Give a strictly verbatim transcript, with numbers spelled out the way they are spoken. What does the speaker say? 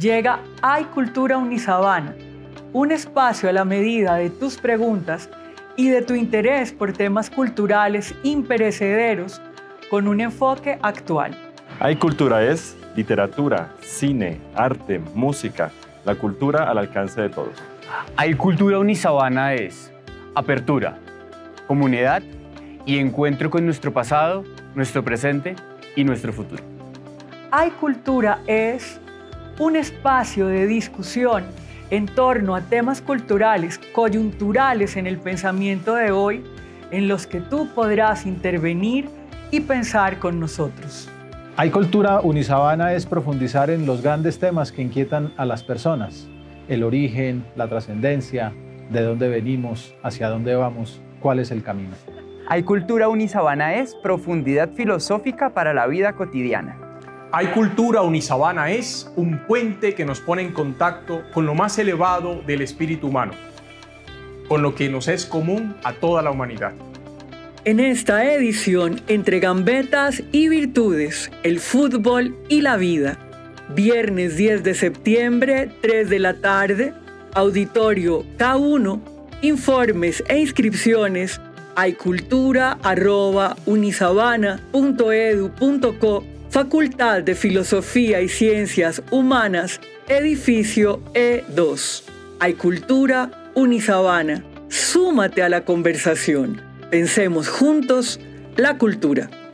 llega Hay Cultura Unisabana, un espacio a la medida de tus preguntas y de tu interés por temas culturales imperecederos con un enfoque actual. Hay Cultura es literatura, cine, arte, música, la cultura al alcance de todos. Hay Cultura Unisabana es apertura, comunidad y encuentro con nuestro pasado, nuestro presente y nuestro futuro. Hay Cultura es un espacio de discusión en torno a temas culturales coyunturales en el pensamiento de hoy, en los que tú podrás intervenir y pensar con nosotros. Hay Cultura Unisabana es profundizar en los grandes temas que inquietan a las personas: el origen, la trascendencia, de dónde venimos, hacia dónde vamos, cuál es el camino. Hay Cultura Unisabana es profundidad filosófica para la vida cotidiana. Hay Cultura Unisabana es un puente que nos pone en contacto con lo más elevado del espíritu humano, con lo que nos es común a toda la humanidad. En esta edición, entre gambetas y virtudes, el fútbol y la vida. Viernes diez de septiembre, tres de la tarde, auditorio K uno, informes e inscripciones haycultura arroba unisabana punto edu punto co, Facultad de Filosofía y Ciencias Humanas, edificio E dos. Hay Cultura Unisabana. Súmate a la conversación. Pensemos juntos la cultura.